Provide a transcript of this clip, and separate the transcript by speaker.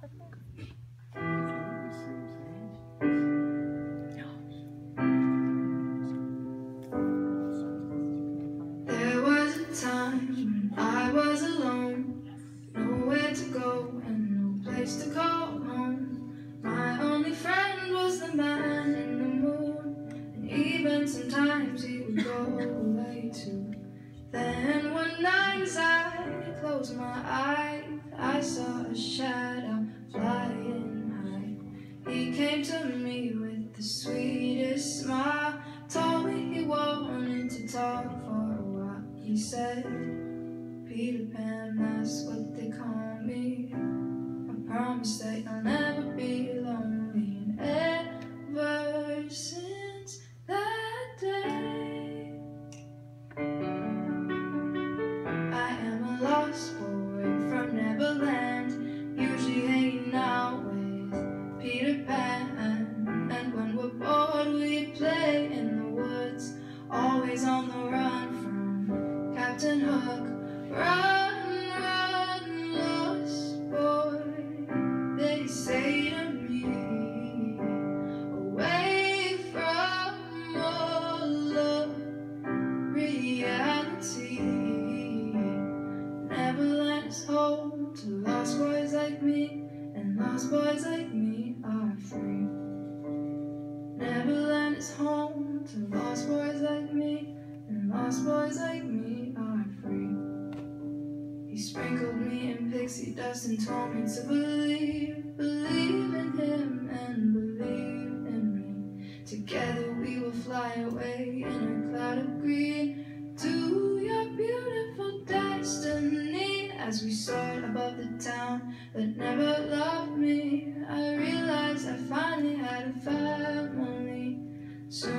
Speaker 1: There was a time when I was alone, nowhere to go and no place to call home. My only friend was the man in the moon, and even sometimes he would go away too. Then one night as I closed my eyes, I saw a shadow flying high. He came to me with the sweetest smile, told me he wanted to talk for a while. He said, "Peter Pan, that's what they call me. I promise that you'll never be lonely." And ever since that day, I am a lost boy from Neverland, usually hanging out with Peter Pan. And when we're bored, we play in the woods, always on the run from Captain Hook. Run, run, lost boy, they say to me, away from all of reality. Neverland is home to lost boys like me, and lost boys like me are free. Neverland is home to lost boys like me, and lost boys like me are free. He sprinkled me in pixie dust and told me to believe, believe in him and believe in me. Together we will fly away in a cloud of green to your beautiful destiny. As we soared above the town that never loved me, I realized I finally had a family. Soon